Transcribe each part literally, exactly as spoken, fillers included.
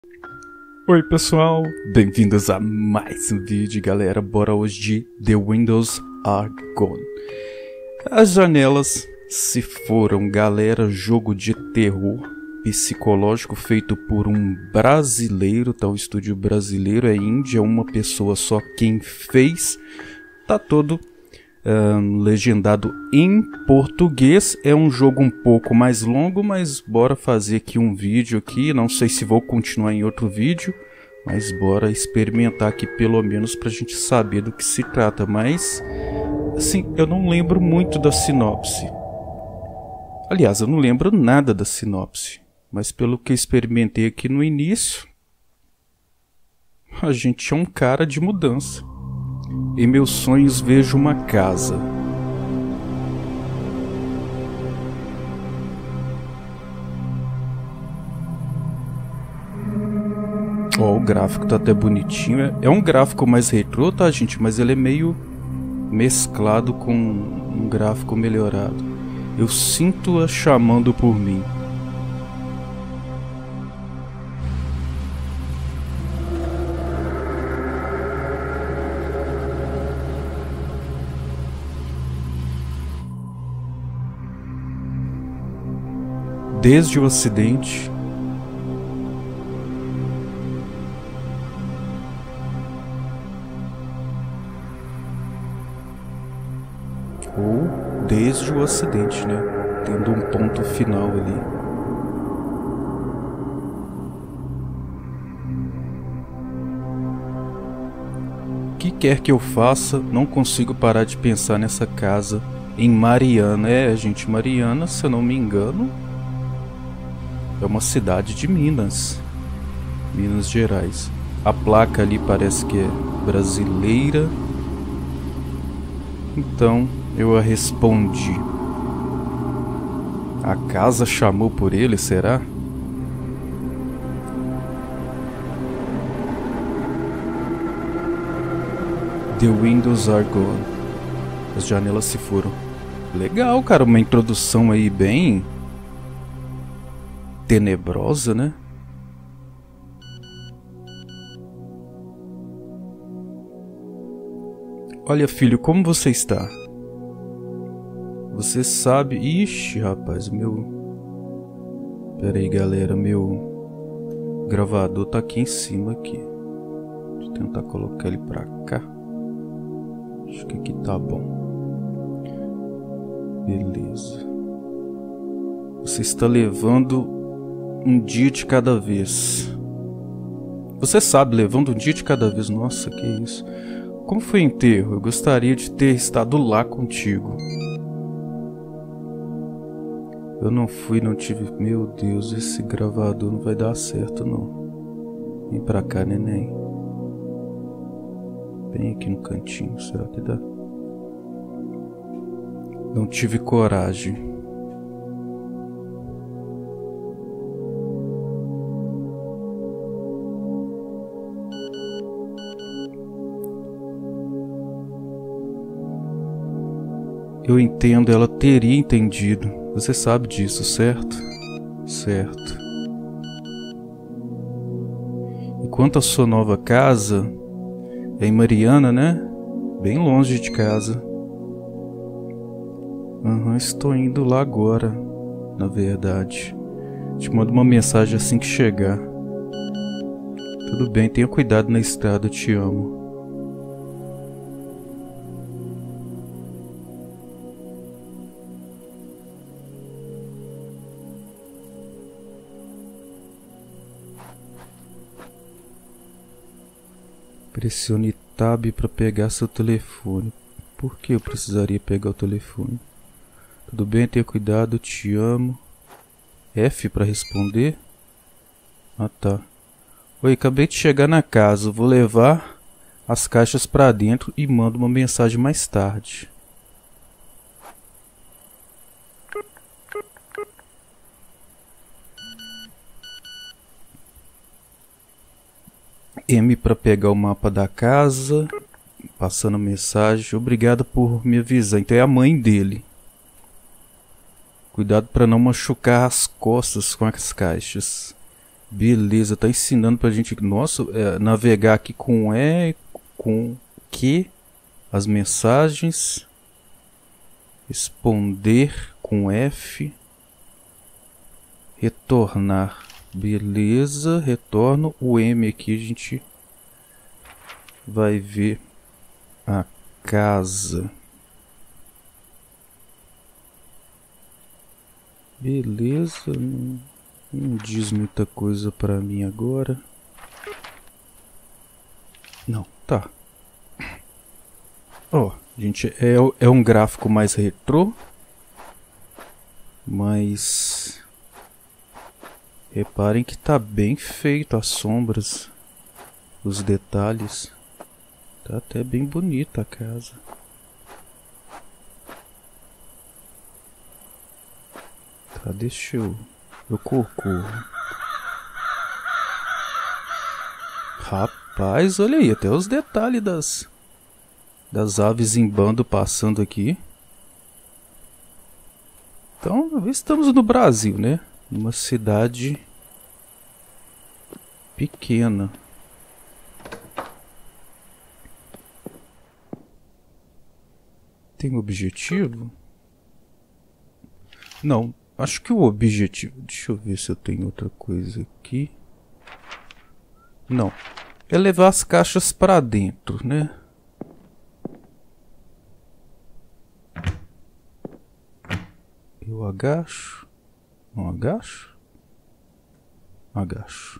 Oi pessoal, bem-vindos a mais um vídeo, galera. Bora hoje de The Windows Are Gone. As janelas se foram, galera. Jogo de terror psicológico feito por um brasileiro, tá? O estúdio brasileiro é indie, é uma pessoa só quem fez. Tá todo um, legendado em português. É um jogo um pouco mais longo, mas bora fazer aqui um vídeo aqui. Não sei se vou continuar em outro vídeo, mas bora experimentar aqui pelo menos pra gente saber do que se trata. Mas assim, eu não lembro muito da sinopse. Aliás, eu não lembro nada da sinopse, mas pelo que experimentei aqui no início, a gente é um cara de mudança. Em meus sonhos vejo uma casa. Ó, o gráfico tá até bonitinho. É um gráfico mais retrô, tá, gente? Mas ele é meio mesclado com um gráfico melhorado. Eu sinto-a chamando por mim. Desde o acidente, ou desde o acidente, né? Tendo um ponto final ali. O que quer que eu faça, não consigo parar de pensar nessa casa em Mariana. É, gente, Mariana, se eu não me engano, é uma cidade de Minas, Minas Gerais. A placa ali parece que é brasileira. Então eu a respondi. A casa chamou por ele, será? The windows are gone. As janelas se foram. Legal, cara, uma introdução aí bem tenebrosa, né? Olha, filho, como você está? Você sabe... Ixi, rapaz, meu... Pera aí, galera, meu gravador tá aqui em cima aqui. Deixa eu tentar colocar ele pra cá. Acho que aqui tá bom. Beleza. Você está levando um dia de cada vez. Você sabe, levando um dia de cada vez. Nossa, que isso. Como foi o enterro? Eu gostaria de ter estado lá contigo. Eu não fui, não tive... Meu Deus, esse gravador não vai dar certo, não. Vem pra cá, neném. Bem aqui no cantinho, será que dá? Não tive coragem. Eu entendo, ela teria entendido. Você sabe disso, certo? Certo. E quanto à sua nova casa, é em Mariana, né? Bem longe de casa. Aham, estou indo lá agora, na verdade. Te mando uma mensagem assim que chegar. Tudo bem, tenha cuidado na estrada, eu te amo. Pressione Tab para pegar seu telefone. Por que eu precisaria pegar o telefone? Tudo bem, tenha cuidado, te amo. F para responder? Ah, tá. Oi, acabei de chegar na casa. Vou levar as caixas para dentro e mando uma mensagem mais tarde. M para pegar o mapa da casa. Passando mensagem. Obrigado por me avisar. Então é a mãe dele. Cuidado para não machucar as costas com as caixas. Beleza, tá ensinando pra gente, nossa, é, navegar aqui com E, com Q, as mensagens, responder com F, retornar, beleza, retorno, o M aqui a gente vai ver a casa, beleza, não, não diz muita coisa pra mim agora, não, tá. Ó, oh, gente, é, é um gráfico mais retrô, mas reparem que tá bem feito as sombras, os detalhes, tá até bem bonita a casa. Tá, deixa eu... eu corcorro. Rapaz, olha aí, até os detalhes das... das aves em bando passando aqui. Então, estamos no Brasil, né? Numa cidade pequena. Tem objetivo? Não, acho que o objetivo... Deixa eu ver se eu tenho outra coisa aqui. Não, é levar as caixas para dentro, né? Eu agacho. Não agacho? Agacho.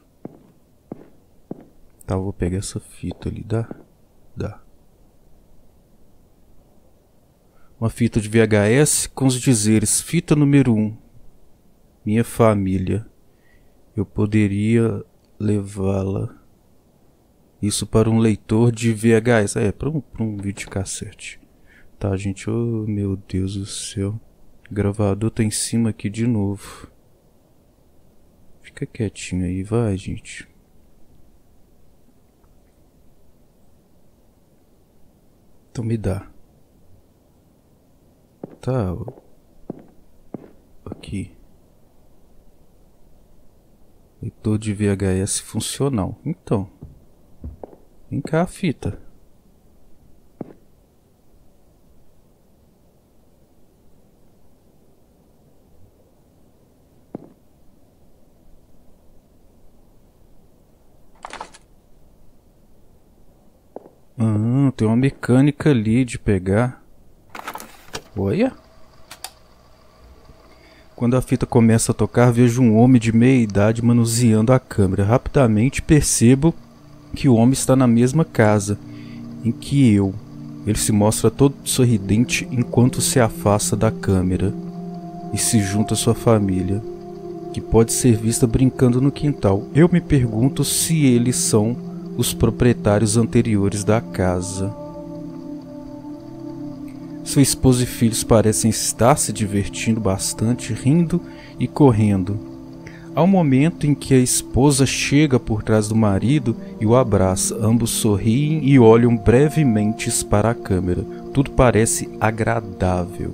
Tá, eu vou pegar essa fita ali, dá? Dá. Uma fita de V H S com os dizeres: fita número um, minha família. Eu poderia levá-la. Isso para um leitor de V H S. É, para um, para um videocassete. Tá, gente. Oh, meu Deus do céu. O gravador tá em cima aqui de novo. Fica quietinho aí, vai, gente. Então me dá. Tá. Aqui. Leitor de V H S funcional. Então. Vem cá a fita. Ah, tem uma mecânica ali de pegar. Olha. Quando a fita começa a tocar, vejo um homem de meia idade manuseando a câmera. Rapidamente percebo que o homem está na mesma casa em que eu. Ele se mostra todo sorridente enquanto se afasta da câmera e se junta à sua família, que pode ser vista brincando no quintal. Eu me pergunto se eles são os proprietários anteriores da casa. Sua esposa e filhos parecem estar se divertindo bastante, rindo e correndo. Há um momento em que a esposa chega por trás do marido e o abraça. Ambos sorriem e olham brevemente para a câmera. Tudo parece agradável.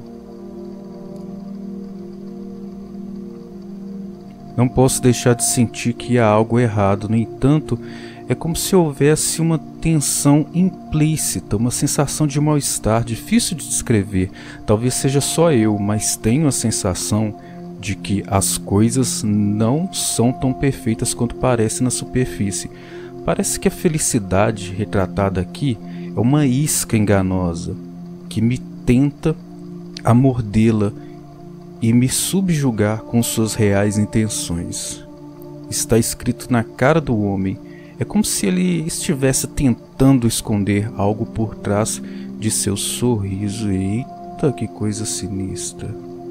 Não posso deixar de sentir que há algo errado. No entanto, é como se houvesse uma tensão implícita, uma sensação de mal-estar difícil de descrever. Talvez seja só eu, mas tenho a sensação de que as coisas não são tão perfeitas quanto parece na superfície. Parece que a felicidade retratada aqui é uma isca enganosa que me tenta a mordê-la e me subjugar com suas reais intenções. Está escrito na cara do homem. É como se ele estivesse tentando esconder algo por trás de seu sorriso. Eita, que coisa sinistra.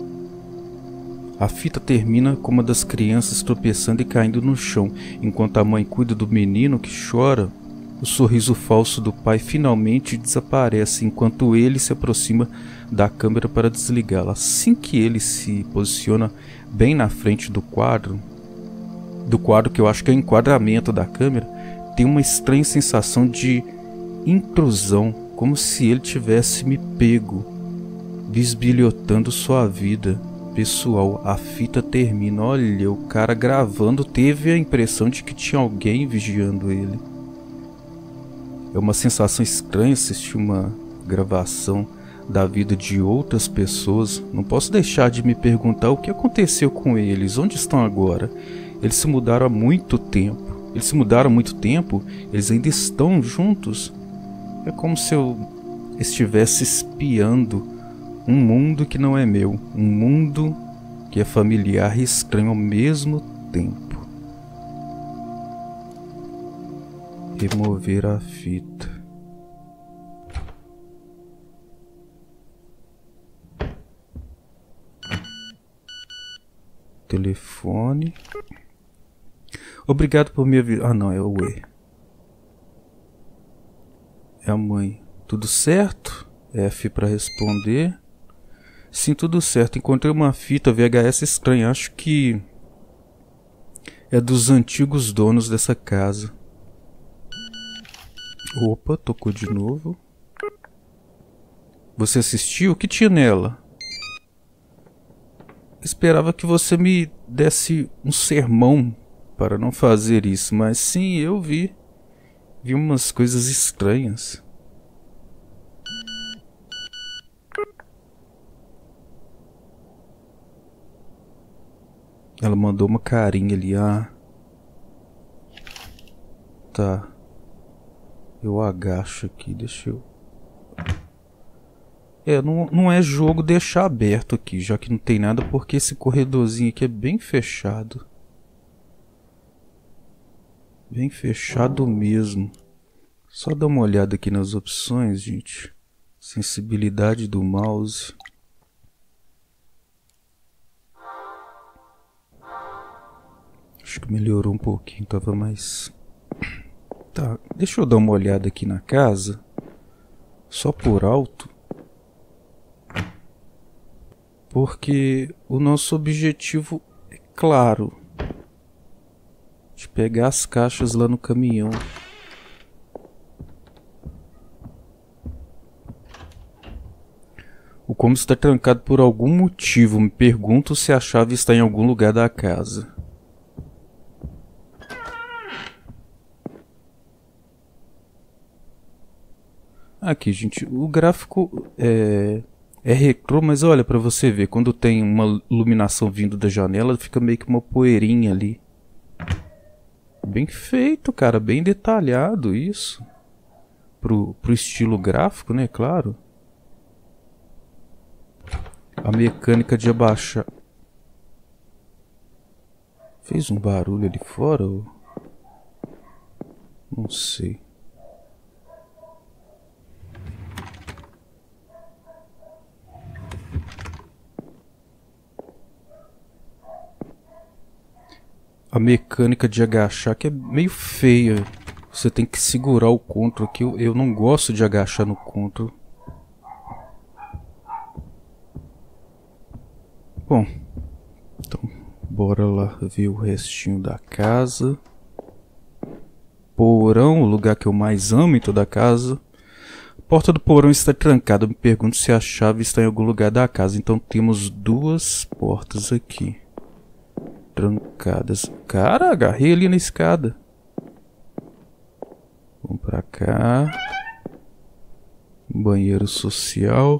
A fita termina com uma das crianças tropeçando e caindo no chão, enquanto a mãe cuida do menino que chora. O sorriso falso do pai finalmente desaparece enquanto ele se aproxima da câmera para desligá-la. Assim que ele se posiciona bem na frente do quadro, do quadro que eu acho que é o enquadramento da câmera, tem uma estranha sensação de intrusão, como se ele tivesse me pego, bisbilhotando sua vida. Pessoal, a fita termina. Olha, o cara gravando teve a impressão de que tinha alguém vigiando ele. É uma sensação estranha assistir uma gravação da vida de outras pessoas. Não posso deixar de me perguntar o que aconteceu com eles, onde estão agora? Eles se mudaram há muito tempo. Eles se mudaram há muito tempo? Eles ainda estão juntos? É como se eu estivesse espiando um mundo que não é meu, um mundo que é familiar e estranho ao mesmo tempo. Remover a fita. Telefone. Obrigado por me avisar. Ah, não, é o E. É a mãe. Tudo certo? F para responder. Sim, tudo certo. Encontrei uma fita V H S estranha. Acho que é dos antigos donos dessa casa. Opa, tocou de novo. Você assistiu? O que tinha nela? Esperava que você me desse um sermão para não fazer isso, mas sim, eu vi. Vi umas coisas estranhas. Ela mandou uma carinha ali, ah. Tá. Eu agacho aqui, deixa eu... É, não, não é jogo deixar aberto aqui, já que não tem nada, porque esse corredorzinho aqui é bem fechado. Bem fechado mesmo. Só dar uma olhada aqui nas opções, gente. Sensibilidade do mouse. Acho que melhorou um pouquinho, tava mais... Tá, deixa eu dar uma olhada aqui na casa. Só por alto. Porque o nosso objetivo é claro. De pegar as caixas lá no caminhão. O cômodo está trancado por algum motivo. Me pergunto se a chave está em algum lugar da casa. Aqui, gente, o gráfico é, é retrô, mas olha pra você ver, quando tem uma iluminação vindo da janela, fica meio que uma poeirinha ali. Bem feito, cara, bem detalhado isso. Pro, pro estilo gráfico, né, claro. A mecânica de abaixar... Fez um barulho ali fora? Ou... Não sei. A mecânica de agachar que é meio feia. Você tem que segurar o controle aqui. Eu, eu não gosto de agachar no controle. Bom, então bora lá ver o restinho da casa. Porão, o lugar que eu mais amo em toda a casa. A porta do porão está trancada. Eu me pergunto se a chave está em algum lugar da casa. Então temos duas portas aqui. Trancadas. Cara, agarrei ali na escada. Vamos pra cá. Banheiro social.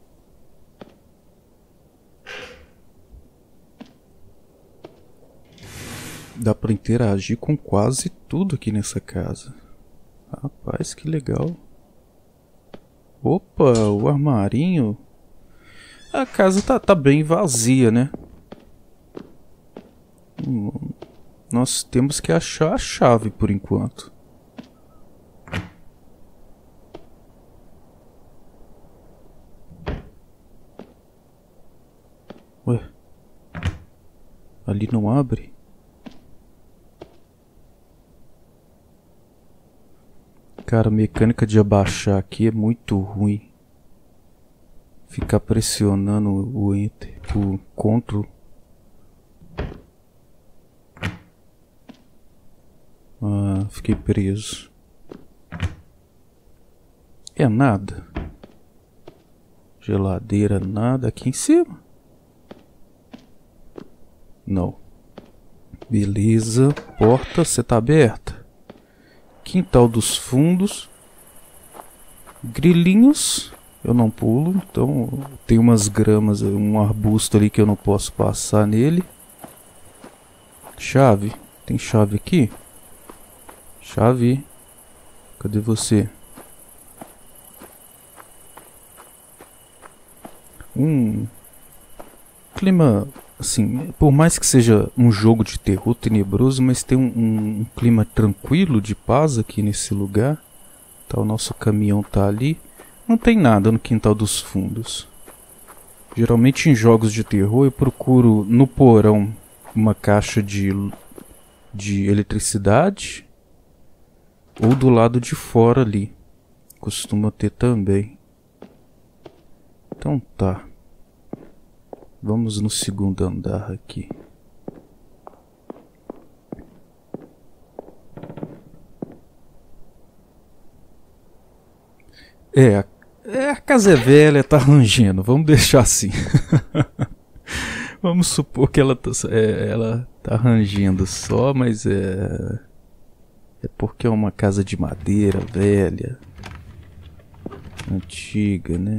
Dá pra interagir com quase tudo aqui nessa casa. Rapaz, que legal. Opa, o armarinho. A casa tá, tá bem vazia, né? Hum, nós temos que achar a chave por enquanto. Ué? Ali não abre? Cara, a mecânica de abaixar aqui é muito ruim. Ficar pressionando o Enter, o Ctrl. Ah, fiquei preso. É nada. Geladeira, nada aqui em cima. Não. Beleza. Porta, você tá aberta. Quintal dos fundos. Grilinhos. Eu não pulo, então tem umas gramas, um arbusto ali que eu não posso passar nele. Chave. Tem chave aqui? Chave. Cadê você? Um clima, assim, por mais que seja um jogo de terror tenebroso, mas tem um, um, um clima tranquilo, de paz aqui nesse lugar. Tá, o nosso caminhão tá ali. Não tem nada no quintal dos fundos. Geralmente em jogos de terror eu procuro no porão uma caixa de, de eletricidade. Ou do lado de fora ali. Costuma ter também. Então tá. Vamos no segundo andar aqui. É, a, é, a casa é velha, tá rangendo. Vamos deixar assim. Vamos supor que ela tá, é, ela tá rangendo só, mas é... É porque é uma casa de madeira velha. Antiga, né?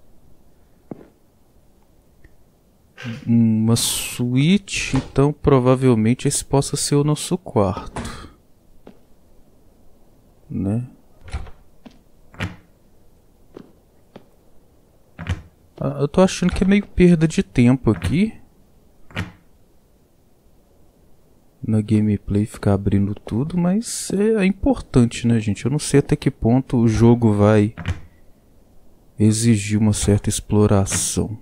Uma suíte, então provavelmente esse possa ser o nosso quarto. Né? Ah, eu tô achando que é meio perda de tempo aqui. Na gameplay ficar abrindo tudo, mas é, é importante, né, gente? Eu não sei até que ponto o jogo vai exigir uma certa exploração.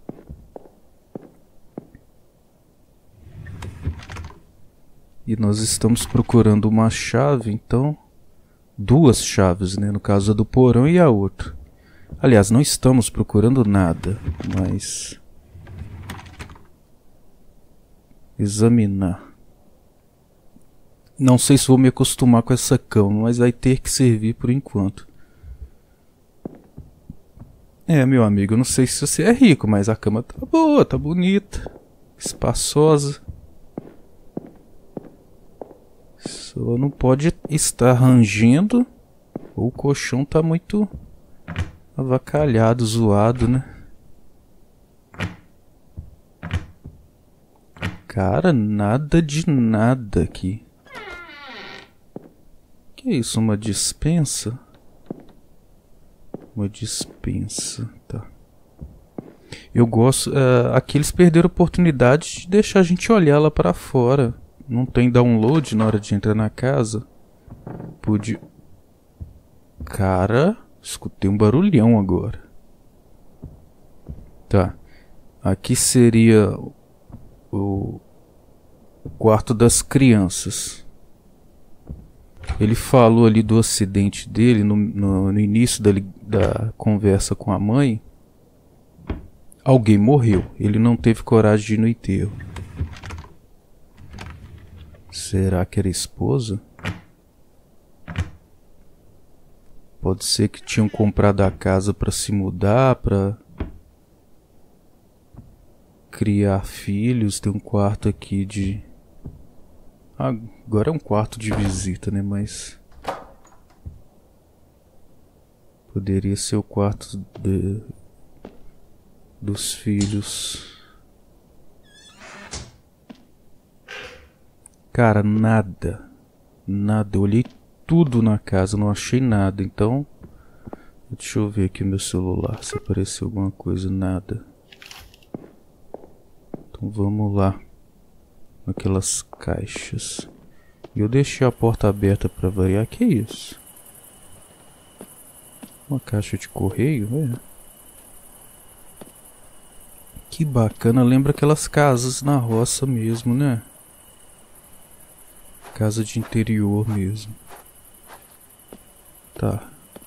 E nós estamos procurando uma chave, então... Duas chaves, né? No caso a do porão e a outra. Aliás, não estamos procurando nada, mas... Examinar. Não sei se vou me acostumar com essa cama, mas vai ter que servir por enquanto. É, meu amigo, eu não sei se você é rico, mas a cama tá boa, tá bonita, espaçosa. Só não pode estar rangendo, ou o colchão tá muito avacalhado, zoado, né? Cara, nada de nada aqui. Que é isso? Uma dispensa? Uma dispensa, tá. Eu gosto... Uh, aqui eles perderam a oportunidade de deixar a gente olhar lá pra fora. Não tem download na hora de entrar na casa. Pude... Cara, escutei um barulhão agora. Tá. Aqui seria o quarto das crianças. Ele falou ali do acidente dele no, no, no início da, da conversa com a mãe. Alguém morreu. Ele não teve coragem de ir no enterro. Será que era a esposa? Pode ser que tinham comprado a casa para se mudar, para criar filhos. Tem um quarto aqui de... Ah, agora é um quarto de visita, né? Mas... Poderia ser o quarto de... dos filhos. Cara, nada. Nada. Eu olhei tudo na casa, não achei nada. Então, deixa eu ver aqui o meu celular, se apareceu alguma coisa. Nada. Então vamos lá. Naquelas caixas. E eu deixei a porta aberta para variar. Que isso? Uma caixa de correio? É. Que bacana. Lembra aquelas casas na roça mesmo, né? Casa de interior mesmo. Tá.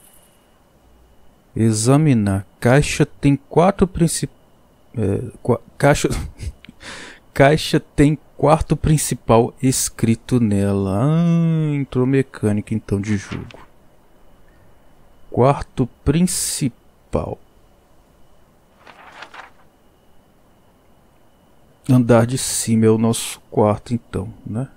Examinar. Caixa tem quatro principais... É, qu caixa... Caixa tem quarto principal escrito nela. Ah, entrou mecânica então de jogo. Quarto principal. Andar de cima é o nosso quarto, então, né?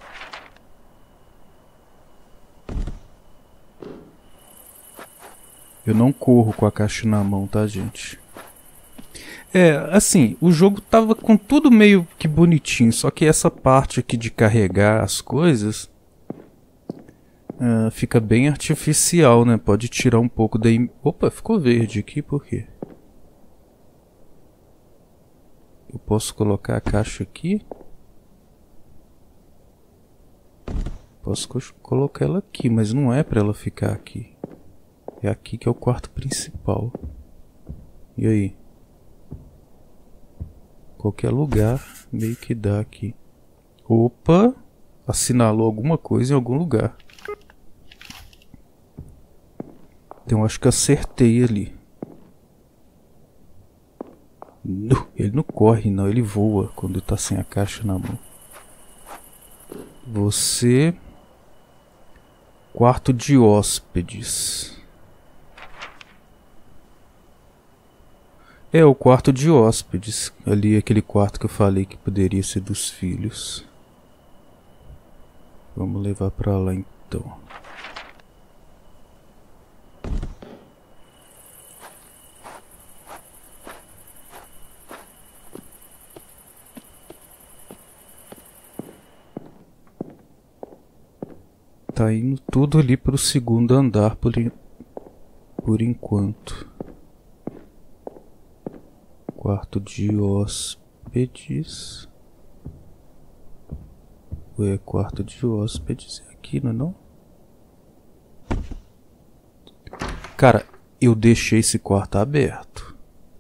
Eu não corro com a caixa na mão, tá, gente? É, assim, o jogo tava com tudo meio que bonitinho, só que essa parte aqui de carregar as coisas uh, fica bem artificial, né? Pode tirar um pouco da... Im... Opa, ficou verde aqui, por quê? Eu posso colocar a caixa aqui? Posso co colocar ela aqui, mas não é pra ela ficar aqui. É aqui que é o quarto principal. E aí? Qualquer lugar meio que dá aqui. Opa! Assinalou alguma coisa em algum lugar. Então acho que acertei ali. Não, ele não corre não, ele voa quando tá sem a caixa na mão. Você... Quarto de hóspedes. É o quarto de hóspedes. Ali aquele quarto que eu falei que poderia ser dos filhos. Vamos levar pra lá então. Tá indo tudo ali pro segundo andar por, por enquanto. Quarto de hóspedes. Ué, quarto de hóspedes é aqui, não é não? Cara, eu deixei esse quarto aberto.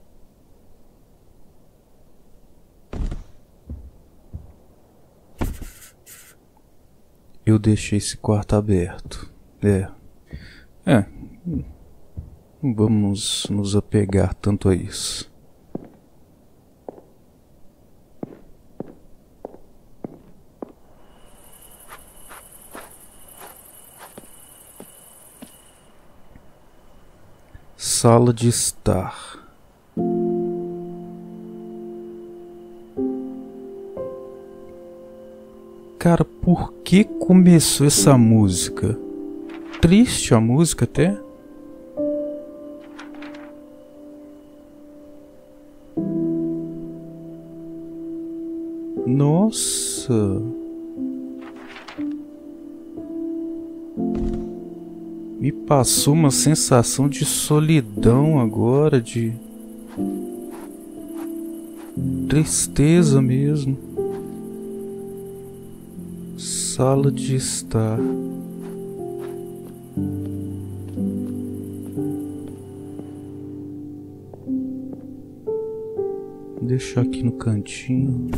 Eu deixei esse quarto aberto. É. É. Não vamos nos apegar tanto a isso. Sala de estar. Cara, por que começou essa música? Triste a música até. Nossa. Me passou uma sensação de solidão agora, de tristeza mesmo. Sala de estar. Vou deixar aqui no cantinho.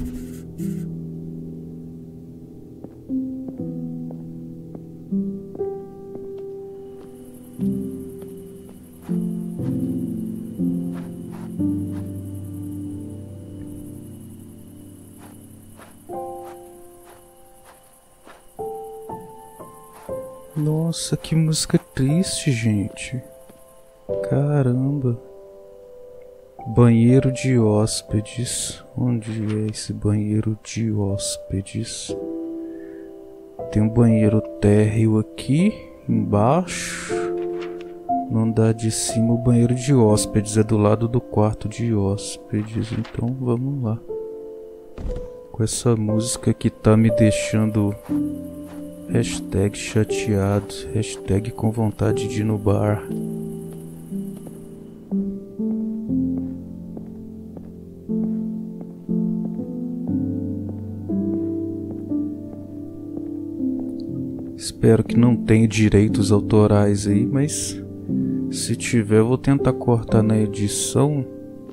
Nossa, que música triste, gente. Caramba. Banheiro de hóspedes. Onde é esse banheiro de hóspedes? Tem um banheiro térreo aqui embaixo. No andar de cima, o banheiro de hóspedes é do lado do quarto de hóspedes. Então vamos lá. Com essa música que tá me deixando... Hashtag chateado, hashtag com vontade de ir no bar. Espero que não tenha direitos autorais aí, mas se tiver eu vou tentar cortar na edição.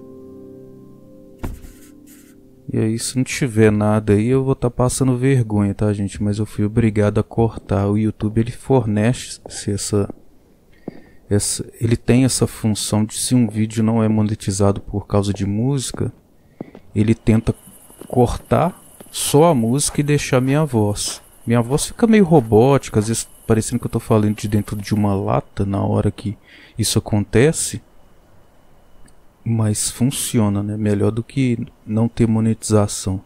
E aí, se não tiver nada aí, eu vou estar tá passando vergonha, tá, gente? Mas eu fui obrigado a cortar. O YouTube, ele fornece essa, essa... Ele tem essa função de, se um vídeo não é monetizado por causa de música, ele tenta cortar só a música e deixar minha voz. Minha voz fica meio robótica, às vezes parecendo que eu tô falando de dentro de uma lata na hora que isso acontece. Mas funciona, né? Melhor do que não ter monetização.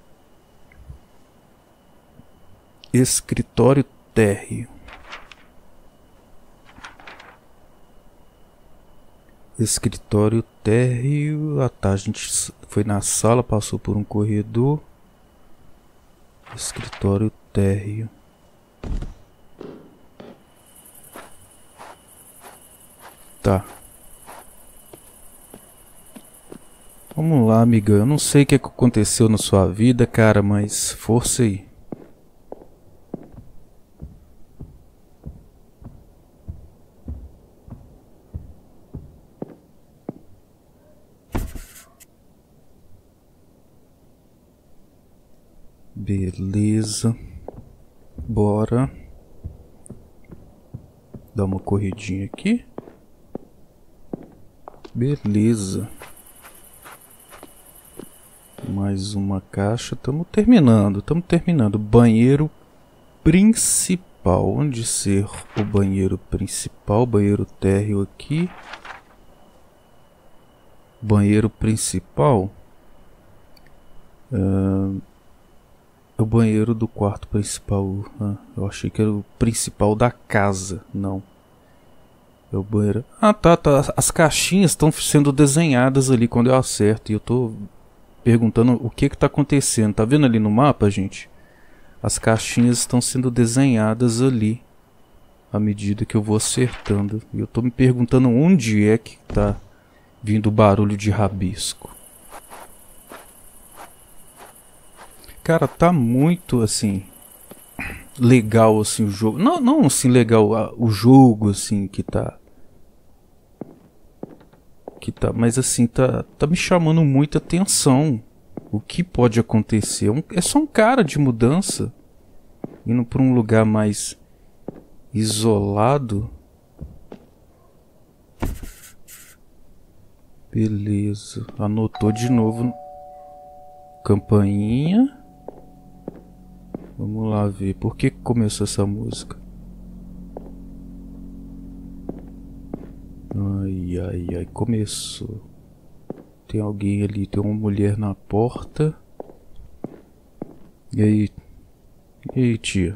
Escritório térreo. Escritório térreo. Ah tá, a gente foi na sala, passou por um corredor. Escritório térreo. Tá. Vamos lá, amiga. Eu não sei o que aconteceu na sua vida, cara, mas força aí. Beleza. Bora. Dar uma corridinha aqui. Beleza. Mais uma caixa. Estamos terminando. Estamos terminando. Banheiro principal. Onde ser o banheiro principal? Banheiro térreo aqui. Banheiro principal. Uh, é o banheiro do quarto principal. Ah, eu achei que era o principal da casa. Não. É o banheiro. Ah, tá, tá. As caixinhas estão sendo desenhadas ali quando eu acerto. E eu tô perguntando o que que tá acontecendo. Tá vendo ali no mapa, gente? As caixinhas estão sendo desenhadas ali à medida que eu vou acertando. E eu tô me perguntando onde é que tá vindo o barulho de rabisco. Cara, tá muito assim legal assim o jogo. Não, não assim legal a, o jogo assim que tá que tá, mas assim tá tá me chamando muita atenção. O que pode acontecer? Um, é só um cara de mudança indo para um lugar mais isolado. Beleza, anotou de novo. Campainha. Vamos lá ver por que começou essa música. Ai, ai, ai, começou. Tem alguém ali, tem uma mulher na porta. E aí? E aí, tia?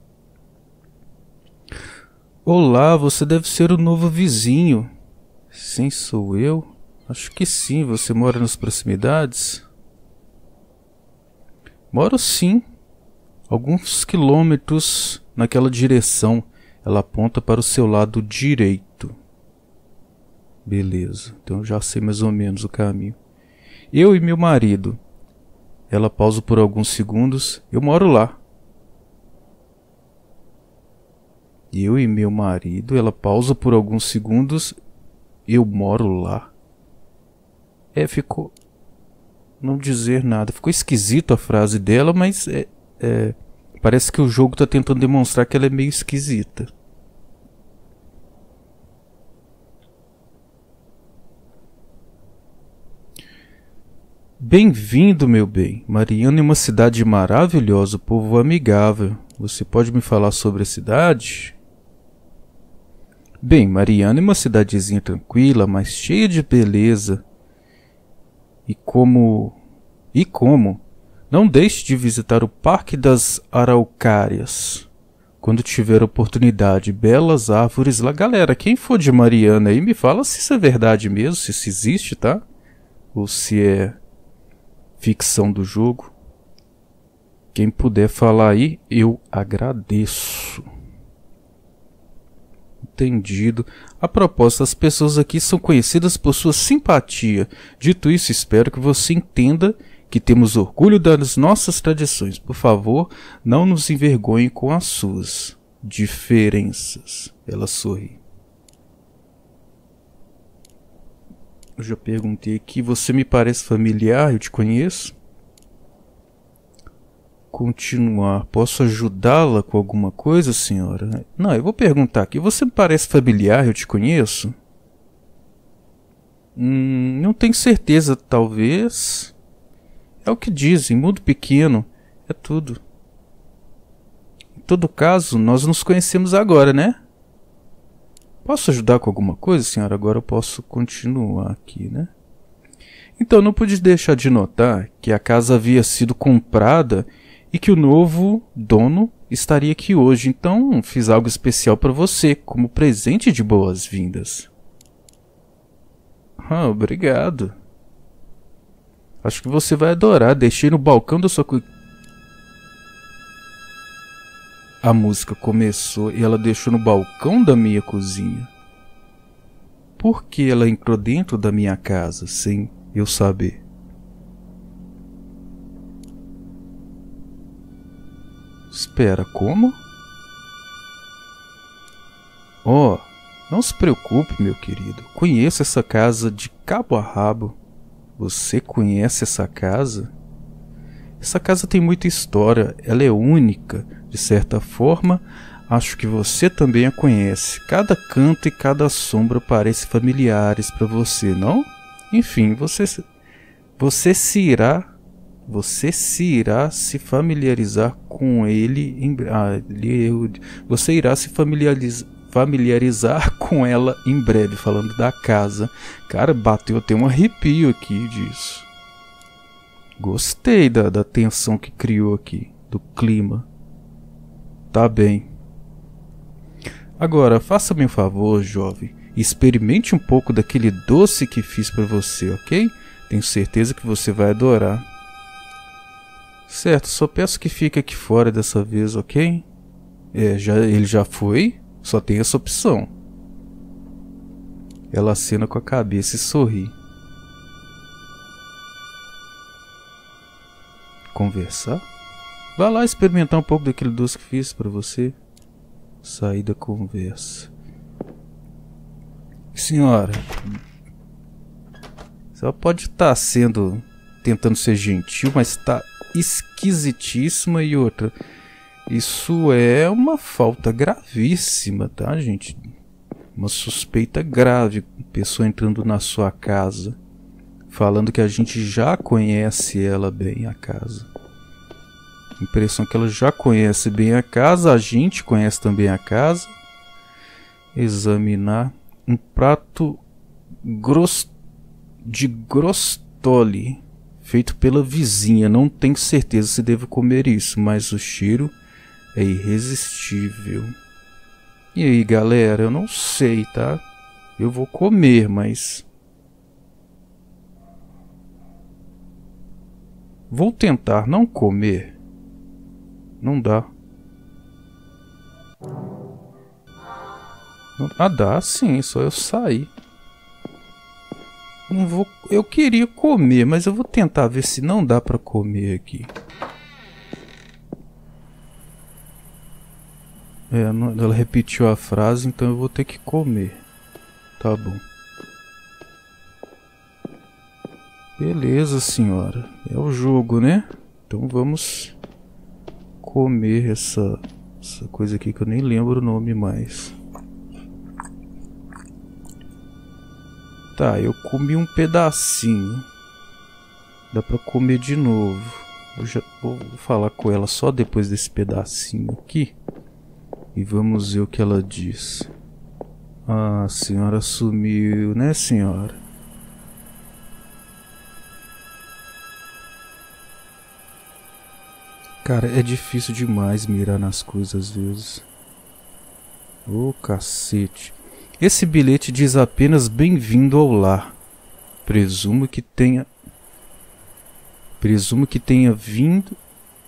Olá, você deve ser o novo vizinho. Sim, sou eu? Acho que sim, você mora nas proximidades? Moro sim. Alguns quilômetros naquela direção. Ela aponta para o seu lado direito. Beleza, então eu já sei mais ou menos o caminho. Eu e meu marido. Ela pausa por alguns segundos. Eu moro lá. Eu e meu marido. Ela pausa por alguns segundos. Eu moro lá. É, ficou... Não dizer nada. Ficou esquisito a frase dela, mas é, é, parece que o jogo está tentando demonstrar que ela é meio esquisita. Bem-vindo, meu bem. Mariana é uma cidade maravilhosa, povo amigável. Você pode me falar sobre a cidade? Bem, Mariana é uma cidadezinha tranquila, mas cheia de beleza. E como... E como? Não deixe de visitar o Parque das Araucárias. Quando tiver oportunidade, belas árvores lá. Galera, quem for de Mariana aí, me fala se isso é verdade mesmo, se isso existe, tá? Ou se é ficção do jogo. Quem puder falar aí, eu agradeço. Entendido. A propósito, as pessoas aqui são conhecidas por sua simpatia. Dito isso, espero que você entenda que temos orgulho das nossas tradições. Por favor, não nos envergonhe com as suas diferenças. Ela sorri. Eu já perguntei aqui, você me parece familiar, eu te conheço? Continuar, posso ajudá-la com alguma coisa, senhora? Não, eu vou perguntar aqui, você me parece familiar, eu te conheço? Hum, não tenho certeza, talvez. É o que dizem, mundo pequeno, é tudo. Em todo caso, nós nos conhecemos agora, né? Posso ajudar com alguma coisa, senhora? Agora eu posso continuar aqui, né? Então não pude deixar de notar que a casa havia sido comprada e que o novo dono estaria aqui hoje. Então fiz algo especial para você, como presente de boas-vindas. Ah, obrigado. Acho que você vai adorar. Deixei no balcão da sua co... A música começou e ela deixou no balcão da minha cozinha. Por que ela entrou dentro da minha casa sem eu saber? Espera, como? Oh, não se preocupe, meu querido. Conheço essa casa de cabo a rabo. Você conhece essa casa? Essa casa tem muita história. Ela é única. De certa forma, acho que você também a conhece. Cada canto e cada sombra parecem familiares para você, não? Enfim, você, você se irá, você se irá se familiarizar com ele. Em, ah, você irá se familiarizar, familiarizar com ela em breve, falando da casa. Cara, bateu até um arrepio aqui disso. Gostei da, da tensão que criou aqui, do clima. Tá bem. Agora, faça-me um favor, jovem. Experimente um pouco daquele doce que fiz para você, ok? Tenho certeza que você vai adorar. Certo, só peço que fique aqui fora dessa vez, ok? É, já, ele já foi? Só tem essa opção. Ela acena com a cabeça e sorri. Conversar? Vá lá experimentar um pouco daquele doce que fiz para você. Sair da conversa. Senhora, ela pode estar sendo, tentando ser gentil, mas está esquisitíssima. E outra, isso é uma falta gravíssima, tá, gente? Uma suspeita grave. Pessoa entrando na sua casa, falando que a gente já conhece ela bem, a casa. Impressão que ela já conhece bem a casa, a gente conhece também a casa. Examinar um prato gross... de grostoli, feito pela vizinha. Não tenho certeza se devo comer isso, mas o cheiro é irresistível. E aí, galera, eu não sei, tá? Eu vou comer, mas... vou tentar não comer. Não dá. Ah, dá sim, só eu sair. Não vou... eu queria comer, mas eu vou tentar ver se não dá pra comer aqui. É, não... ela repetiu a frase, então eu vou ter que comer. Tá bom. Beleza, senhora. É o jogo, né? Então vamos comer essa, essa coisa aqui que eu nem lembro o nome mais. Tá, eu comi um pedacinho. Dá pra comer de novo. Eu já vou falar com ela só depois desse pedacinho aqui. E vamos ver o que ela diz. Ah, a senhora sumiu, né, senhora? Cara, é difícil demais mirar nas coisas às vezes. Ô, cacete. Esse bilhete diz apenas bem-vindo ao lar. Presumo que tenha... Presumo que tenha vindo...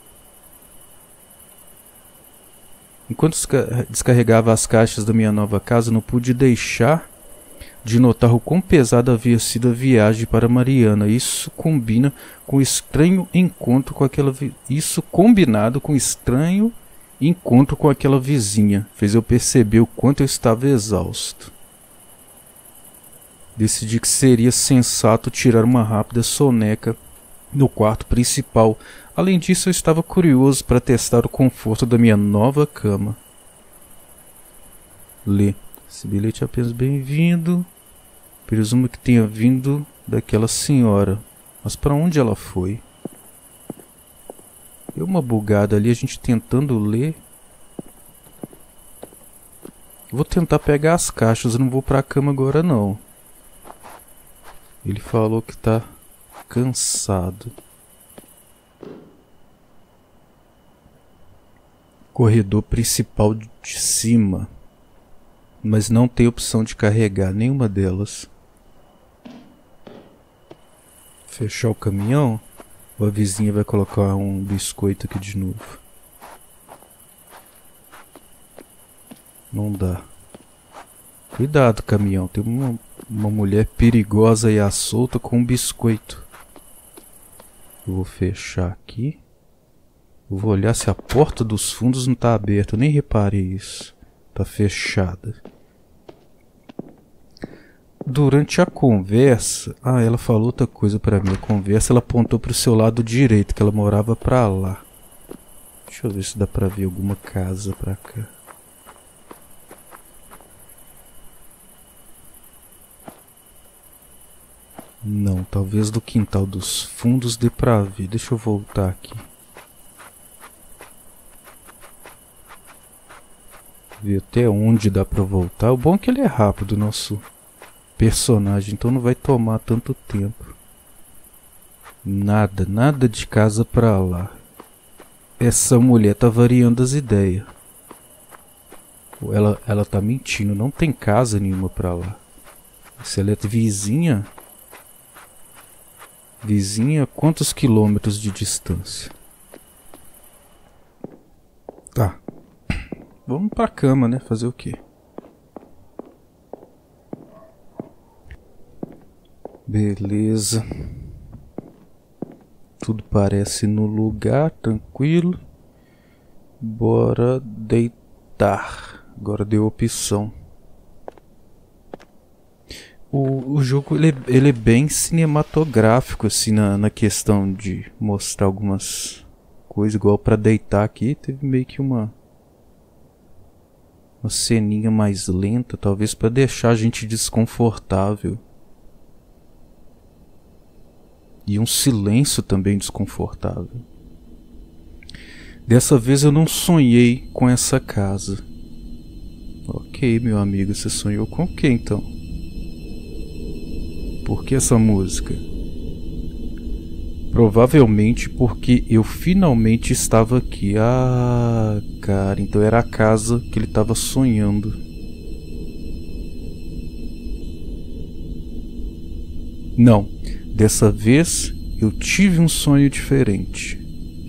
Enquanto descarregava as caixas da minha nova casa, não pude deixar de notar o quão pesada havia sido a viagem para Mariana. Isso combina com estranho encontro com aquela vi... Isso combinado com estranho encontro com aquela vizinha fez eu perceber o quanto eu estava exausto. Decidi que seria sensato tirar uma rápida soneca no quarto principal. Além disso, eu estava curioso para testar o conforto da minha nova cama. Lê. Esse bilhete é apenas bem-vindo. Presumo que tenha vindo daquela senhora. Mas para onde ela foi? Deu uma bugada ali, a gente tentando ler. Vou tentar pegar as caixas, eu não vou para a cama agora não. Ele falou que tá cansado. Corredor principal de cima, mas não tem opção de carregar nenhuma delas. Fechar o caminhão, ou a vizinha vai colocar um biscoito aqui de novo? Não dá. Cuidado, caminhão, tem uma, uma mulher perigosa aí à solta com um biscoito. Eu vou fechar aqui. Eu vou olhar se a porta dos fundos não está aberta. Eu nem reparei isso. Está fechada. Durante a conversa... Ah, ela falou outra coisa para mim. A conversa, ela apontou para o seu lado direito, que ela morava para lá. Deixa eu ver se dá para ver alguma casa para cá. Não, talvez do quintal dos fundos dê para ver. Deixa eu voltar aqui. Ver até onde dá pra voltar. O bom é que ele é rápido, nosso personagem, então não vai tomar tanto tempo. Nada, nada de casa pra lá. Essa mulher tá variando as ideias. Ela, ela tá mentindo, não tem casa nenhuma pra lá. Se ela é vizinha... Vizinha, quantos quilômetros de distância? Tá. Vamos pra cama, né? Fazer o quê? Beleza. Tudo parece no lugar, tranquilo. Bora deitar. Agora deu opção. O, o jogo ele, ele é bem cinematográfico assim na, na questão de mostrar algumas coisas. Igual pra deitar aqui, teve meio que uma... Uma ceninha mais lenta, talvez para deixar a gente desconfortável. E um silêncio também desconfortável. Dessa vez eu não sonhei com essa casa. Ok, meu amigo, você sonhou com o que então? Por que essa música? Provavelmente porque eu finalmente estava aqui. Ah, cara, então era a casa que ele estava sonhando. Não, dessa vez eu tive um sonho diferente.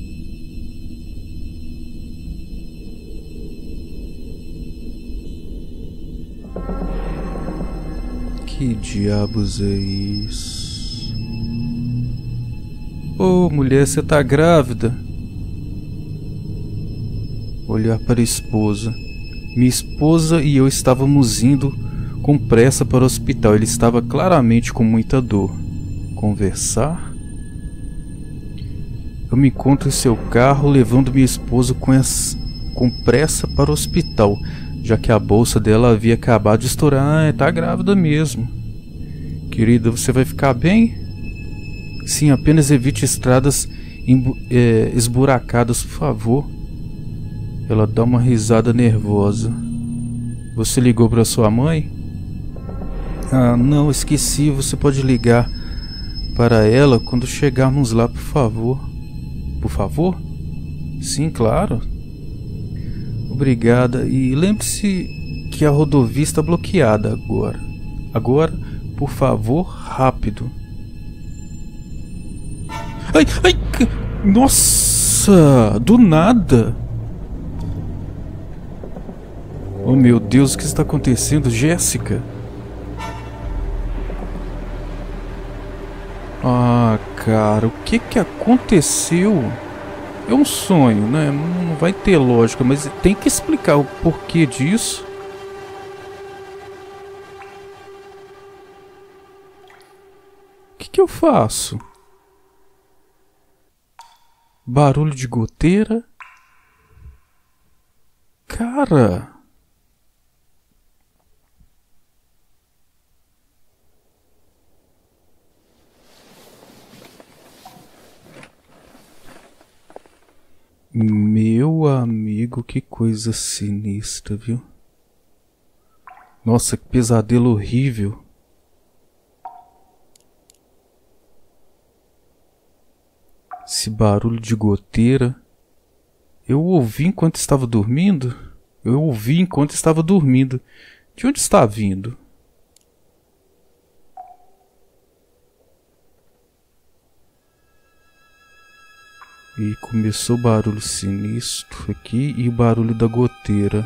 Que diabos é isso? Ô, oh, mulher, você tá grávida? Olhar para a esposa. Minha esposa e eu estávamos indo com pressa para o hospital. Ele estava claramente com muita dor. Conversar? Eu me encontro em seu carro levando minha esposa com, as... com pressa para o hospital, já que a bolsa dela havia acabado de estourar. Ah, tá grávida mesmo. Querida, você vai ficar bem? Sim, apenas evite estradas é, esburacadas, por favor. Ela dá uma risada nervosa. Você ligou para sua mãe? Ah, não, esqueci. Você pode ligar para ela quando chegarmos lá, por favor. Por favor? Sim, claro. Obrigada. E lembre-se que a rodovia está bloqueada agora. Agora, por favor, rápido. Ai, ai, nossa, do nada. Oh meu Deus, o que está acontecendo, Jéssica? Ah, cara, o que que aconteceu? É um sonho, né? Não vai ter lógica, mas tem que explicar o porquê disso. O que que eu faço? Barulho de goteira? Cara... Meu amigo, que coisa sinistra, viu? Nossa, que pesadelo horrível. Esse barulho de goteira. Eu ouvi enquanto estava dormindo? Eu ouvi enquanto estava dormindo. De onde está vindo? E começou o barulho sinistro aqui e o barulho da goteira.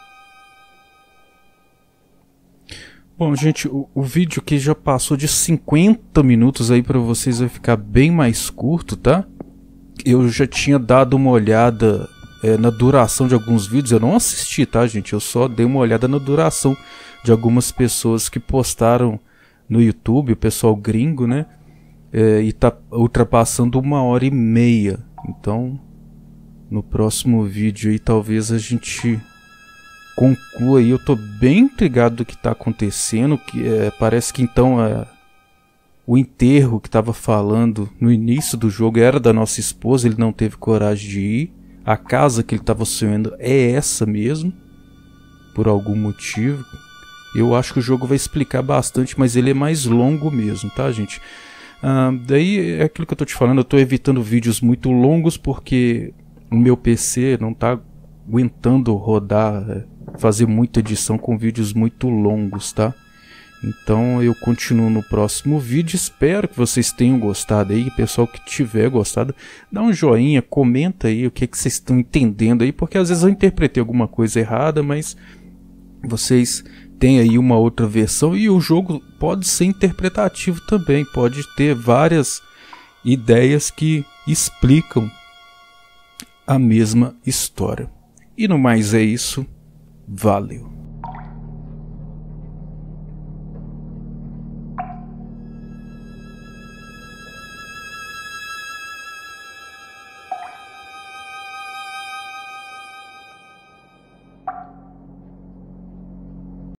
Bom, gente, o, o vídeo aqui já passou de cinquenta minutos aí para vocês, vai ficar bem mais curto, tá? Eu já tinha dado uma olhada é, na duração de alguns vídeos, eu não assisti, tá, gente? Eu só dei uma olhada na duração de algumas pessoas que postaram no YouTube, o pessoal gringo, né? É, e tá ultrapassando uma hora e meia. Então, no próximo vídeo aí, talvez a gente conclua aí. Eu tô bem intrigado do que tá acontecendo, que é, parece que então é, o enterro que tava falando no início do jogo era da nossa esposa, ele não teve coragem de ir. A casa que ele tava sonhando é essa mesmo, por algum motivo. Eu acho que o jogo vai explicar bastante, mas ele é mais longo mesmo, tá, gente? Ah, daí é aquilo que eu tô te falando, eu tô evitando vídeos muito longos porque o meu P C não tá aguentando rodar, fazer muita edição com vídeos muito longos, tá? Então eu continuo no próximo vídeo, espero que vocês tenham gostado aí, pessoal que tiver gostado, dá um joinha, comenta aí o que, que vocês estão entendendo aí, porque às vezes eu interpretei alguma coisa errada, mas vocês têm aí uma outra versão e o jogo pode ser interpretativo também, pode ter várias ideias que explicam a mesma história. E no mais é isso, valeu!